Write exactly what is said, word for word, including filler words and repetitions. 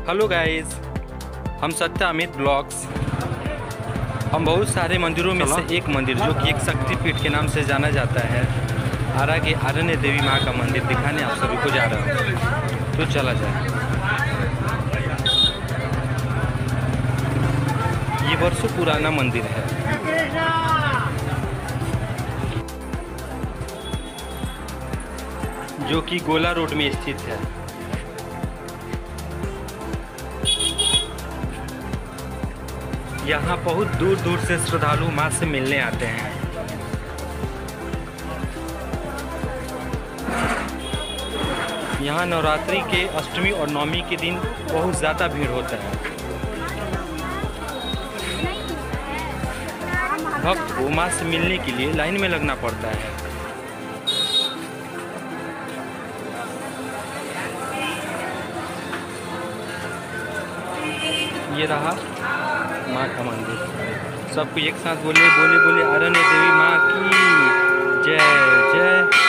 Hello guys, हम Satya Amit blogs. हम बहुत सारे मंदिरों में से एक मंदिर जो कि एक शक्तिपीठ के नाम से जाना जाता है, आरा के आरण्य देवी माँ का मंदिर दिखाने आप सभी को जा रहा हूँ। तो चला जाए। ये वर्षों पुराना मंदिर है। जो कि गोला रोड में स्थित है। यहाँ बहुत दूर दूर से श्रद्धालु माँ से मिलने आते हैं। यहाँ नवरात्रि के अष्टमी और नवमी के दिन बहुत ज़्यादा भीड़ होता है। भक्त को माँ से मिलने के लिए लाइन में लगना पड़ता है। ये रहा माँ का मंदिर। सबको एक साथ बोले बोले बोले आरण्य देवी माँ की जय जय।